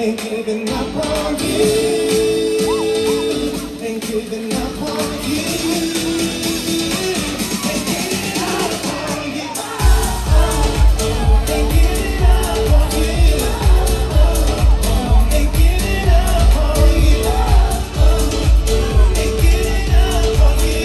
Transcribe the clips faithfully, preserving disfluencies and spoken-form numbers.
ain't giving up on you, ain't giving up on you, ain't giving up on you, ain't giving up on you, ain't giving up on you, ain't giving up on you,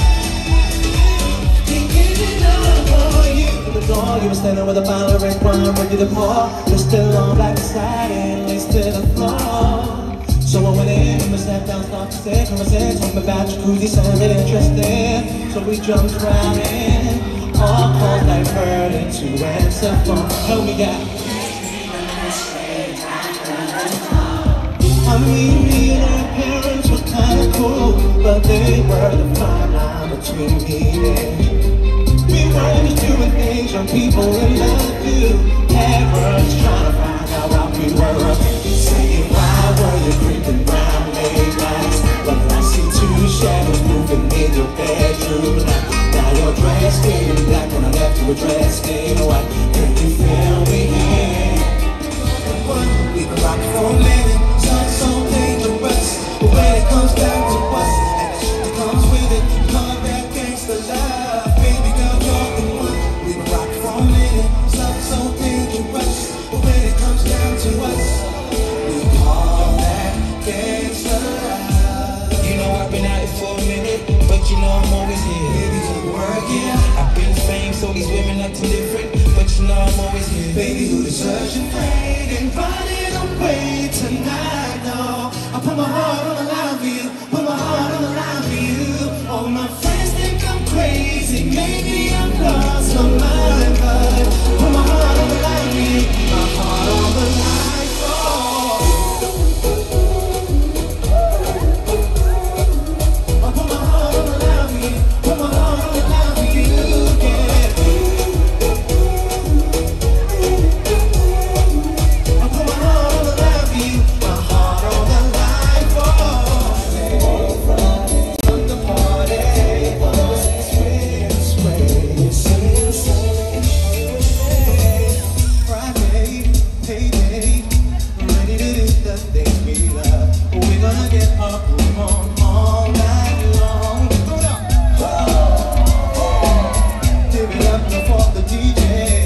ain't giving up on you. At the door, you were standing with a bottle of red wine ready to pour. You're still on black satin, lace to the floor. So I went in, we sat down, started to say, conversation, told me about jacuzzi, sounded interesting. So we jumped right in, all calls diverted to answer phone. Help me out. I mean, me and her parents were kinda cool, but they were the fine line between me and you. We weren't just doing things young people in love do. Parents trying to find out how we were. Saying, why were you creeping round late nights? When I see two shadows moving in your bedroom. Now you're dressed in black when I left you were dressed in white. Can you feel me here? We can rock for a minute, something so dangerous. But when it comes down to us, and the shit that comes with it, love that gangsta love. Baby girl, you're the one. We can rock for a minute, something so dangerous. But when it comes down to us, we call that gangsta love. You know I've been out here for a minute, but you know I'm always here. Baby, keep working. I've been famed, so these women acting different, but you know I'm always here. Baby, who deserves your fate and running away tonight? No, I put my heart on the line for you, put my heart on the line for you. All my friends think I'm crazy, maybe I'm lost my mind, but put my heart on the line for you, my heart on the line for I put my heart on the line for you, put my heart on the line for you, yeah. I put my heart on the line for you, my heart on the line for from the party, swing, swing, swing, swing. Friday, payday, ready to do the things we love. We're gonna get our groove on all night long. Give it up for the D J.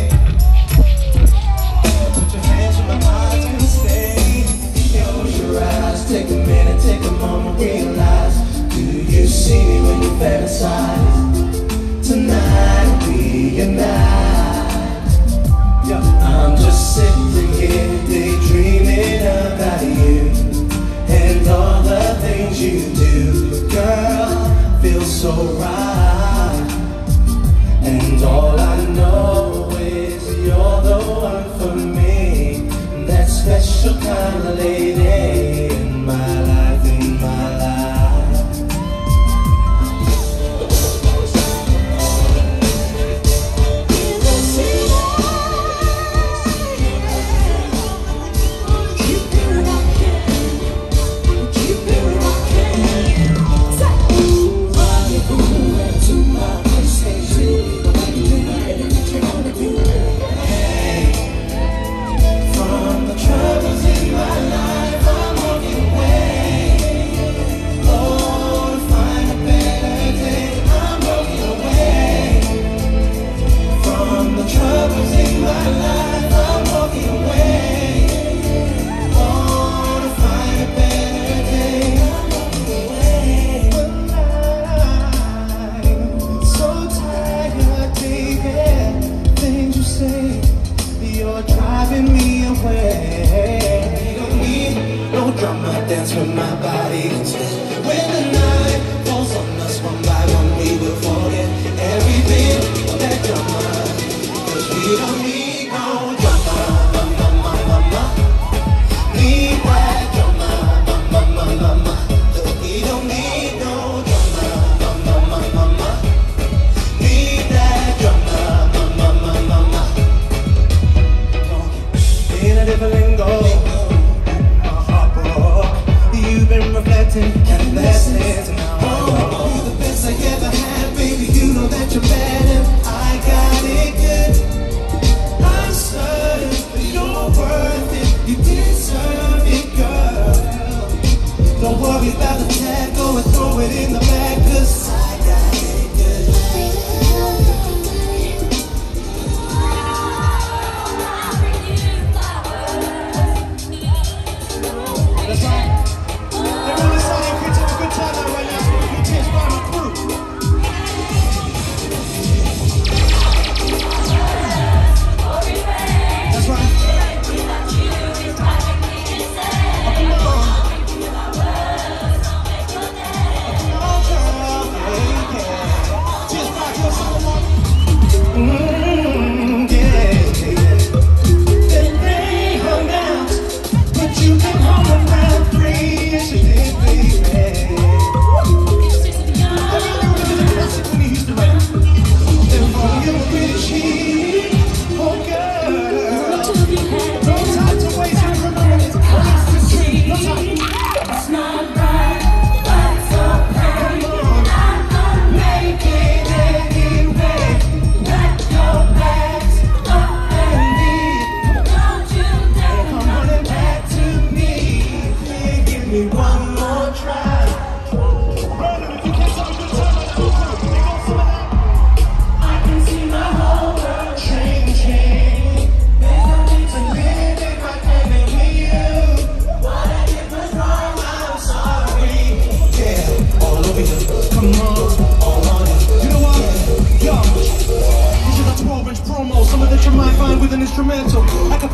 Put your hands on my eyes and stay. Close your eyes, take a minute, take a moment, realize. Do you see me when you fantasize? Tonight we unite. Yeah. I'm just sitting here daydreaming about you and all the things you do. Girl, feels so right. And all I know is you're the one for me. That special kind of lady in my life, in my life. Keep it rockin', keep it rockin'. Rendezvous to my PlayStation. From the troubles in my life, I'm walking away. Oh, to find a better day, I'm walking away. From the troubles in my life, I'm walking away. Oh, to find a better day, I'm walking away. I'm so tired, baby. Things you say, you're driving me away. You don't need no drama, dance with my body. When the night falls on us one by one, we will forget everything that drama. Cause we don't need no drama, mama, mama, mama. Need that drama, mama, mama, mama. We don't need no drama, mama, mama, mama. Need that drama, mama, mama, mama. In a different lingo, my heart broke. You've been reflecting, and that's it.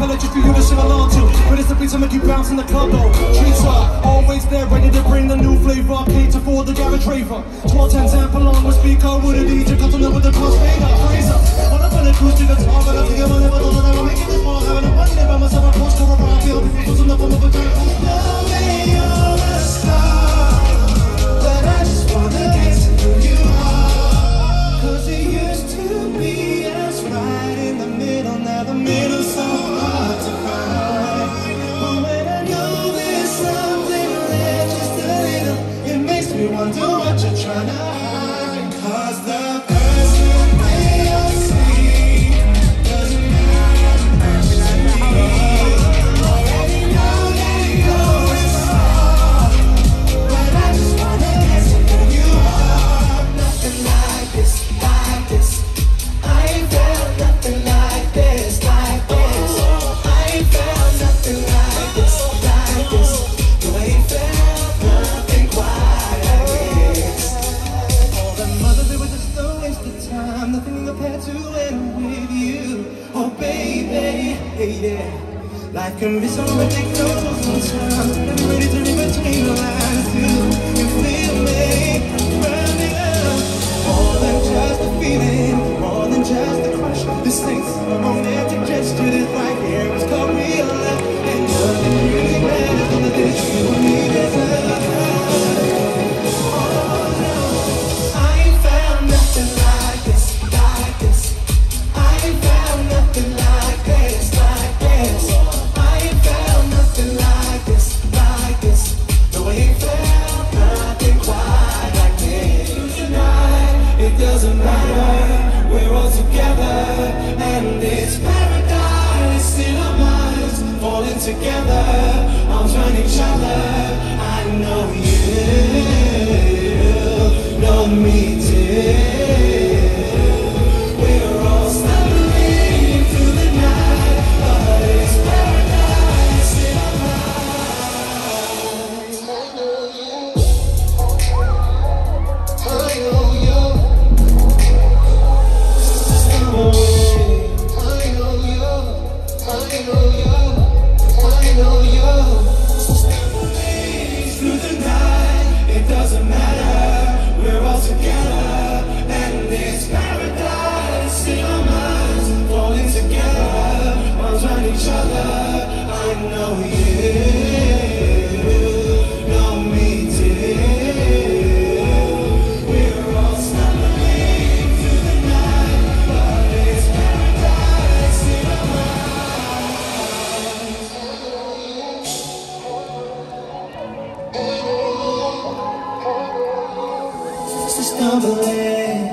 melody for you to sing along to. But it's the beat to make you bounce in the club though. Treats are always there, ready to bring the new flavor. Cater for the garage raver. twelve ten amp along with speaker with a D J cutting up with the cross fader. Freezer. All up on the acoustic guitar, but I think I'm never thought that I'm making this more. Having a one day by myself, I post over around, feel people close enough on the time. Now may you're a star, but I just wanna get to who you are. Cause it used to be us right in the middle, now the middle's so hard to find. But when I know there's something left just a little, it makes me wonder what you're trying to hide. Cause the person they all see doesn't matter much to me. Already know that it goes far, but I just wanna get to who you are. Nothing like this, like this. I ain't found nothing like this, like this. I ain't found nothing like this, like this. You ain't found nothing quite like this. All that mother did was just a waste of time. Nothing compared to when I'm with you. Oh baby, hey, yeah. Life can be so ridiculous sometimes. I'm ready to read between the lines too. You feel me, running out. More than just a feeling, more than just a crush. This thing's a romantic gesture. This right here is called real love. And nothing really matters on the day you and me together. Oh no, I ain't found nothing like this, like this. I ain't found nothing like this, like this. I ain't found nothing like this, like this. No, I ain't found nothing quite like this. Tonight, it doesn't matter, we're all together, and it's paradise in our minds, falling together, arms around each other. I know you know me too. We're all stumbling through the night, but it's paradise in our minds. I know you, I know you. I know you, I know you, I know you. So stumbling through the night, it doesn't matter, we're all together, and it's paradise in our minds, falling together, arms around each other. I know you know me too. We're all stumbling through the night, but it's paradise in our minds. So stumbling,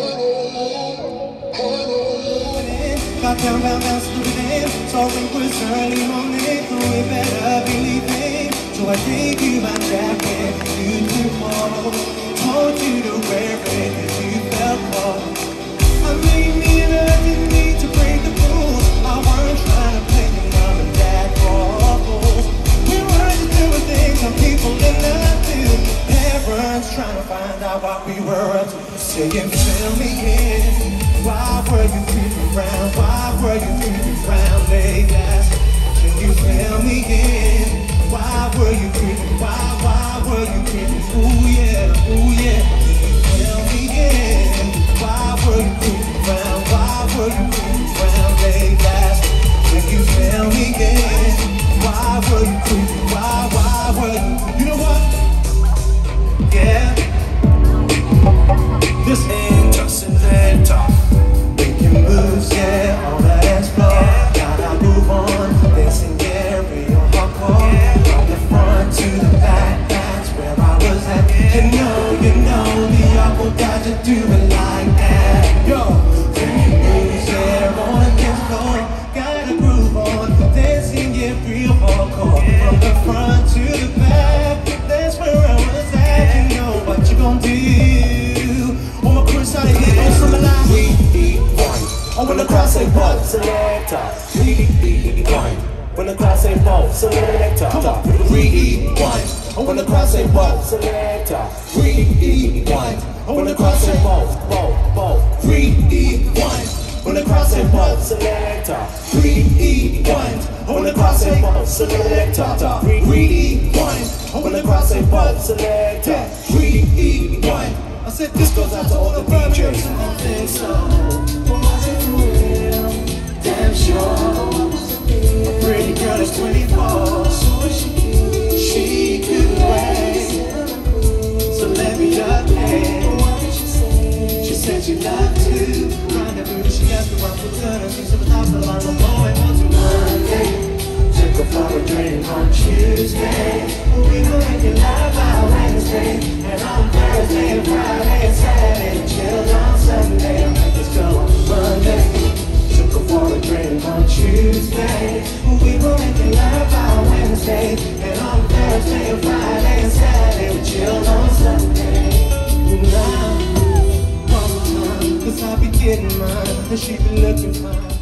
got down, down, down, stupid name. Saw it was early morning, so we better be leaving. So I gave you my jacket, you took more. Told you to wear it, cause you felt cold. I made me and I didn't need to break the rules. I weren't trying to play your mom and dad for fools. We were just doing things some people did not do. Parents trying to find out what we were up to. Saying, fill me in. Why were you creeping around? Why were you creeping around, baby? Can you fill me in? Why were you creeping? Why, why were you creeping? Ooh yeah, ooh yeah. Can you fill me in? Why were you creeping around? Why were you creeping around, baby? Can you fill me in? Why were you creeping? Why, why were you? You know what? Yeah. This ain't just an talk. Making moves, yeah, on the dance floor. Gotta move on, dancing, yeah, real hardcore. From the front to the back, that's where I was at. You know, you know, the awful guys that do it like that. Yo, making moves, yeah, on the dance floor. Gotta groove on, dancing, yeah, real hardcore. From the front to the back, that's where I was at. You know what you gon' do. On my crew side, hit on some alive. Oh, when the crowd say ball, selector, rewind. When the crowd say ball, selector, rewind. Oh, when the crowd say ball, selector, rewind. Oh, when the crowd say ball, ball, ball, rewind. On the cross and pop selector, three E one. On the cross and pop selector, three E one. On the cross and pop selector, three E one. I said this goes out to all the D Js. I think so. Was it real? Damn sure. A pretty girl is twenty-four. She could wait. So let me up there. She said she loved to rendezvous. She asked me what was done. She said without the line, I'm going on to Monday. Took her for a drink on Tuesday. We were making love on Wednesday. And on Thursday and Friday and Saturday. And chilled on Sunday. I met this girl on Monday. Took her for a drink on Tuesday. We were making love on Wednesday. And on Thursday and Friday and Saturday. We chilled on Sunday. Now, one more time, cause I be getting mine. And she be looking fine.